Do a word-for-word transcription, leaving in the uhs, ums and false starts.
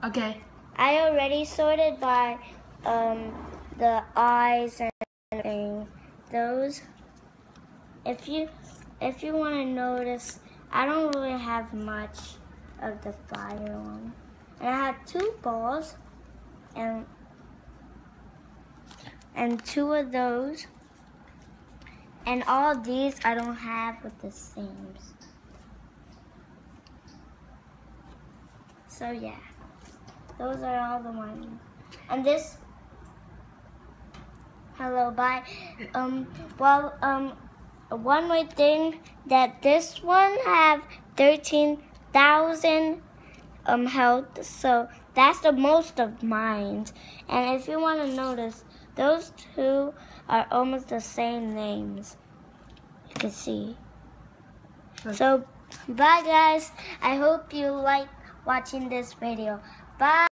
Okay. I already sorted by um, the eyes and everything. Those. If you if you want to notice, I don't really have much of the fire one. And I have two balls and and two of those. And all these I don't have with the seams. So yeah, those are all the ones. And this, hello, bye. Um, well, um, one more thing, that this one have thirteen thousand um health, so that's the most of mine. And if you want to notice, those two are almost the same names. You can see. So, bye guys. I hope you like watching this video. Bye.